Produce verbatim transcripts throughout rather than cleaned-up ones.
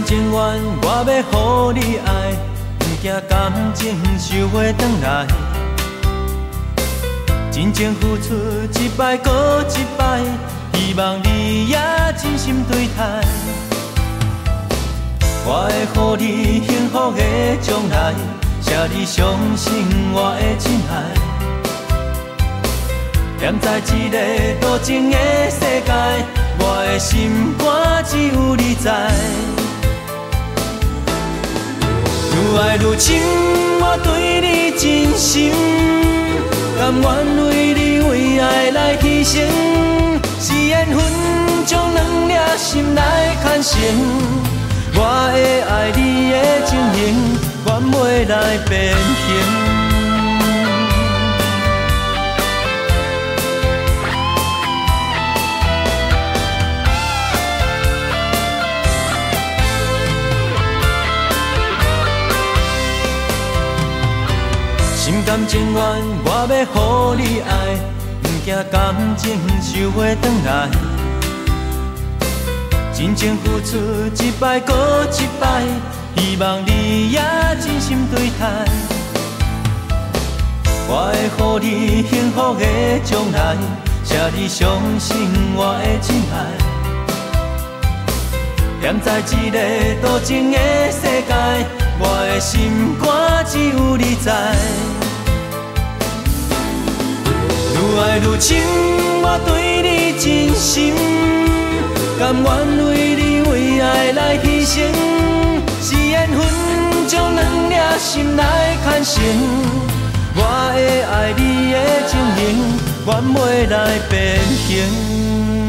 情愿，我要予你爱，不惊感情收袂转来。真情付出一摆搁一摆，希望你也真心对待。我会予你幸福的将来，写你相信我的真爱。踮在一个多情的世界，我的心肝只有你知。愈爱愈深，我对你真心，甘愿为你为爱来牺牲。是缘分将两颗心来牵绳，我会爱你的情形，愿袂来变形。心甘情愿，我要予你爱，不惊感情收袂转来。真情付出一摆搁一摆，希望你也真心对待。我会予你幸福的将来，写你相信我的真爱。踮在一个多情的世界，我的心肝只有你知。愈爱愈深，我对你真心，甘愿为你为爱来牺牲。是缘分将两颗心来牵绳，我会爱你的情形，愿袂来变形。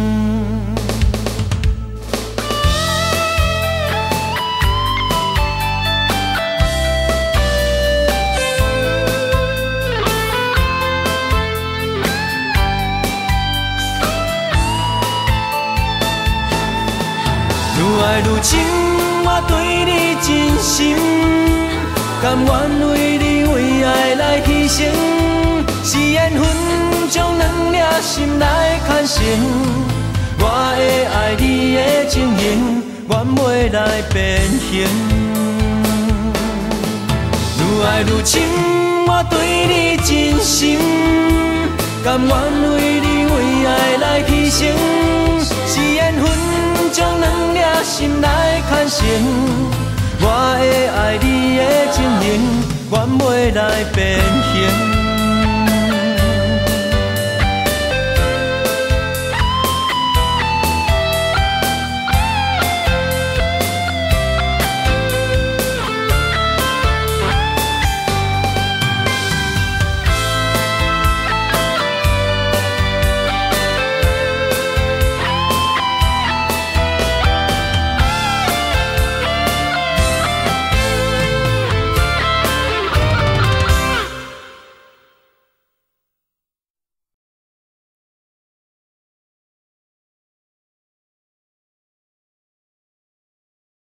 愈爱愈深，我对你真心，甘愿为你为爱来牺牲。是缘分将两颗心来牵绳，我会爱你的情形，愿袂来变形。愈爱愈深，我对你真心，甘愿为你为爱来牺牲。是缘分将两颗心来牵绳，我会爱你的情形，愿袂来变形。